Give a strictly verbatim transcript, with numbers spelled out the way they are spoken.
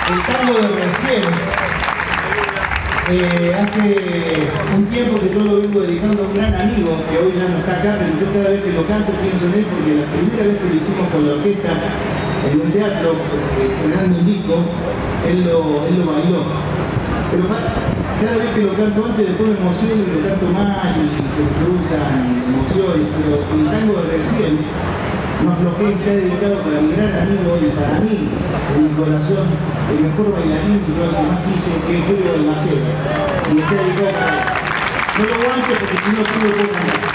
el tango de recién. Eh, hace un tiempo que yo lo vengo dedicando a un gran amigo que hoy ya no está acá, pero yo cada vez que lo canto pienso en él porque la primera vez que lo hicimos con la orquesta en un teatro, estrenando un disco, él lo, él lo bailó. Pero cada vez que lo canto antes, después me emociono y lo canto mal y se cruzan emociones, pero el tango de recién, No aflojé, está dedicado para mi gran amigo y para mí, en mi corazón, el mejor bailarín y yo el que más quise, que es Julio Balmaceda. Y está dedicado para él. No lo aguanto porque si no tuve poco más.